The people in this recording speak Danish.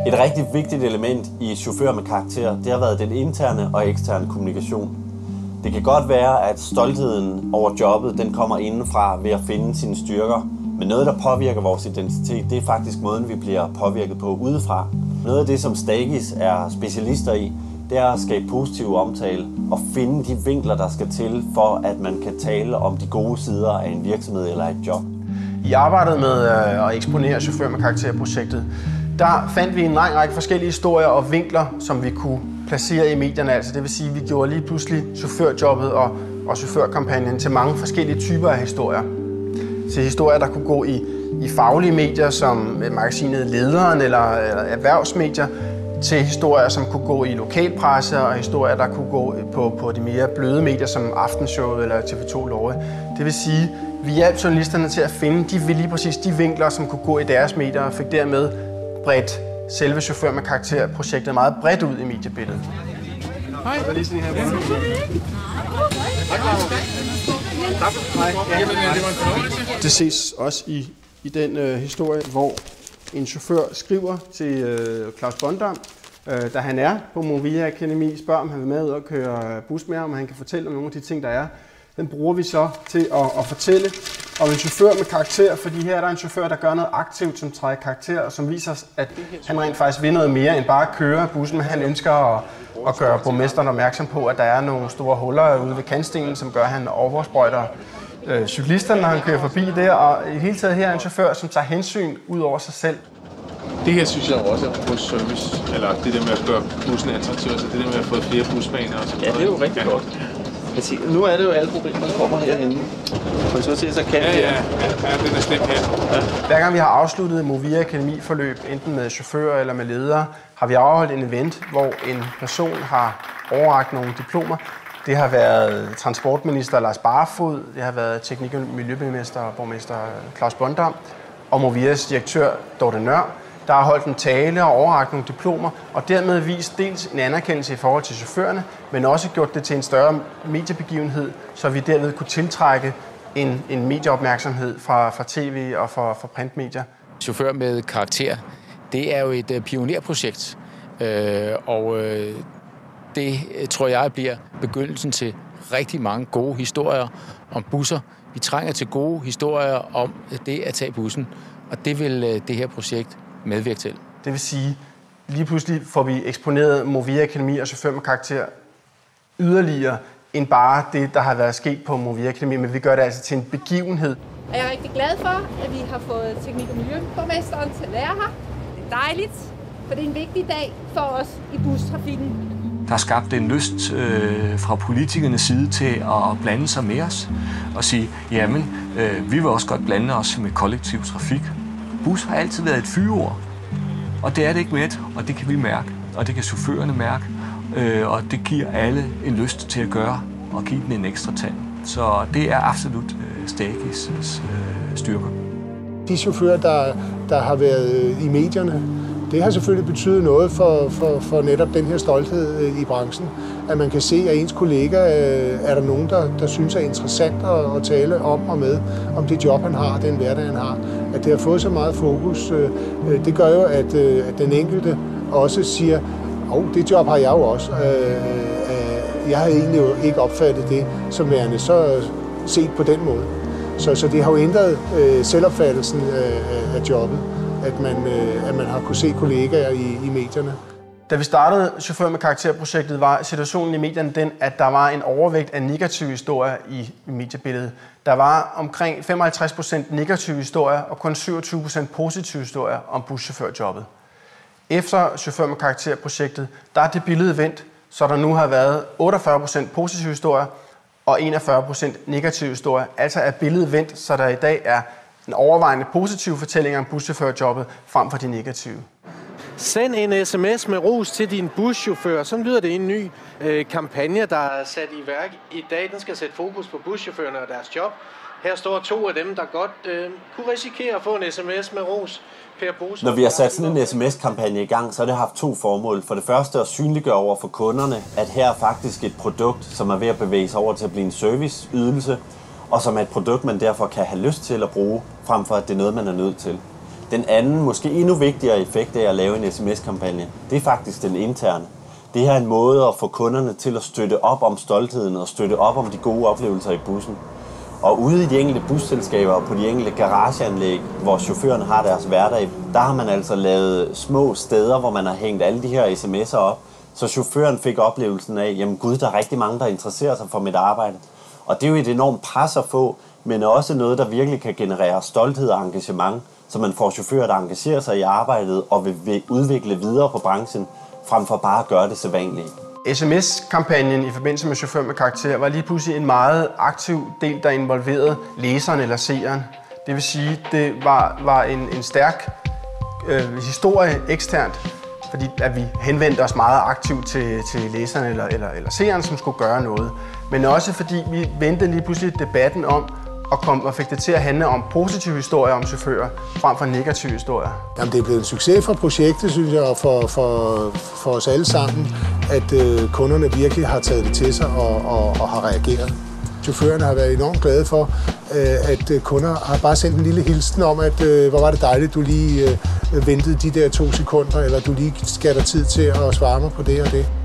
Et rigtig vigtigt element i Chauffører med karakter, det har været den interne og eksterne kommunikation. Det kan godt være, at stoltheden over jobbet, den kommer indenfra ved at finde sine styrker. Men noget, der påvirker vores identitet, det er faktisk måden, vi bliver påvirket på udefra. Noget af det, som Stagis er specialister i, det er at skabe positiv omtale og finde de vinkler, der skal til, for at man kan tale om de gode sider af en virksomhed eller et job. I arbejdet med at eksponere Chauffører med karakter-projektet, der fandt vi en lang række forskellige historier og vinkler, som vi kunne placere i medierne. Altså det vil sige, at vi gjorde lige pludselig chaufførjobbet og chaufførkampagnen til mange forskellige typer af historier. Til historier, der kunne gå i faglige medier som magasinet Lederen eller erhvervsmedier, til historier, som kunne gå i lokalpresse og historier, der kunne gå på de mere bløde medier som Aftenshowet eller TV2 Lorge. Det vil sige, at vi hjalp journalisterne til at finde lige præcis de vinkler, som kunne gå i deres medier, og fik dermed bredt selve Chauffører med karakter-projektet meget bredt ud i mediebilledet. Hej. Det ses også i den historie, hvor en chauffør skriver til Claus Bondam, da han er på Movia Akademi, spørger om han vil med ud og køre bus med ham, og han kan fortælle om nogle af de ting, der er. Den bruger vi så til at fortælle om en chauffør med karakter, fordi her er der en chauffør, der gør noget aktivt, som træder karakter, og som viser os, at han rent faktisk vil noget mere end bare at køre bussen, men han ønsker at gøre borgmesteren opmærksom på, at der er nogle store huller ude ved kantstenen, som gør, at han oversprøjter cyklisterne, når han kører forbi der, og i hele taget her er en chauffør, som tager hensyn ud over sig selv. Det her synes jeg også er på service, eller det der med at gøre bussen attraktiv, altså det der med at få flere busbaner og sådan noget. Ja, det er jo rigtig godt. Nu er det jo alle problemer, der kommer herinde. Og så kan ja, den er slemt her. Ja. Hver gang vi har afsluttet Movia Akademi-forløb, enten med chauffører eller med ledere, har vi afholdt en event, hvor en person har overrakt nogle diplomer. Det har været transportminister Lars Barfoed, det har været teknik- og miljøborgmester og borgmester Claus Bondam, og Movias direktør Dorte Nør, der har holdt en tale og overrakt nogle diplomer, og dermed vist dels en anerkendelse i forhold til chaufførerne, men også gjort det til en større mediebegivenhed, så vi derved kunne tiltrække en medieopmærksomhed fra tv og fra printmedier. Chauffør med karakter, det er jo et pionerprojekt, og det tror jeg bliver begyndelsen til rigtig mange gode historier om busser. Vi trænger til gode historier om det at tage bussen, og det vil det her projekt medvirke til. Det vil sige, lige pludselig får vi eksponeret Movia Akademi og Chauffører med karakter yderligere end bare det, der har været sket på Movia Akademi, men vi gør det altså til en begivenhed. Jeg er rigtig glad for, at vi har fået teknik- og miljøborgmesteren til at være her. Det er dejligt, for det er en vigtig dag for os i bustrafikken. Der er skabt en lyst fra politikernes side til at blande sig med os og sige, jamen, vi vil også godt blande os med kollektiv trafik. Bus har altid været et fyreord, og det er det ikke mere, og det kan vi mærke, og det kan chaufførerne mærke, og det giver alle en lyst til at gøre og give den en ekstra tand. Så det er absolut Stagis' styrker. De chauffører, der har været i medierne, det har selvfølgelig betydet noget for netop den her stolthed i branchen. At man kan se, at ens kollega er der nogen, der synes er interessant at tale om og med, om det job, han har, den hverdag, han har. At det har fået så meget fokus, det gør jo, at den enkelte også siger, det job har jeg jo også. Jeg har egentlig ikke opfattet det som værende så set på den måde. Så det har jo ændret selvopfattelsen af jobbet. At man har kunne se kollegaer i medierne. Da vi startede Chauffører med karakterprojektet, var situationen i medierne den, at der var en overvægt af negative historier i mediebilledet. Der var omkring 55% negative historier og kun 27% positive historier om buschaufførjobbet. Efter Chauffører med karakterprojektet, der er det billede vendt, så der nu har været 48% positive historier og 41% negative historier. Altså er billedet vendt, så der i dag er en overvejende positiv fortælling om buschaufførjobbet frem for de negative. Send en sms med ros til din buschauffør. Sådan lyder det i en ny kampagne, der er sat i værk i dag. Den skal sætte fokus på buschaufførerne og deres job. Her står 2 af dem, der godt kunne risikere at få en sms med ros per bus. Når vi har sat sådan en sms-kampagne i gang, så har det haft 2 formål. For det første at synliggøre over for kunderne, at her er faktisk et produkt, som er ved at bevæge sig over til at blive en serviceydelse, og som er et produkt, man derfor kan have lyst til at bruge, frem for at det er noget, man er nødt til. Den anden, måske endnu vigtigere effekt af at lave en sms-kampagne, det er faktisk den interne. Det her er en måde at få kunderne til at støtte op om stoltheden og støtte op om de gode oplevelser i bussen. Og ude i de enkelte busselskaber og på de enkelte garageanlæg, hvor chaufførerne har deres hverdag, der har man altså lavet små steder, hvor man har hængt alle de her sms'er op, så chaufføren fik oplevelsen af, jamen gud, der er rigtig mange, der interesserer sig for mit arbejde. Og det er jo et enormt pres at få, men også noget, der virkelig kan generere stolthed og engagement, så man får chauffører, der engagerer sig i arbejdet og vil udvikle videre på branchen, frem for bare at gøre det sædvanlige. SMS-kampagnen i forbindelse med Chauffører med karaktér var lige pludselig en meget aktiv del, der involverede læseren eller seeren. Det vil sige, det var en stærk historie eksternt, fordi at vi henvendte os meget aktivt til læseren eller seeren, som skulle gøre noget. Men også fordi vi vendte lige pludselig debatten om, og fik det til at handle om positive historier om chauffører, frem for negative historier. Jamen, det er blevet en succes for projektet, synes jeg, og for os alle sammen, at kunderne virkelig har taget det til sig og har reageret. Chaufførerne har været enormt glade for, at kunder har bare sendt en lille hilsen om, at hvor var det dejligt, du lige ventede de der 2 sekunder, eller du lige gav dig tid til at svare mig på det og det.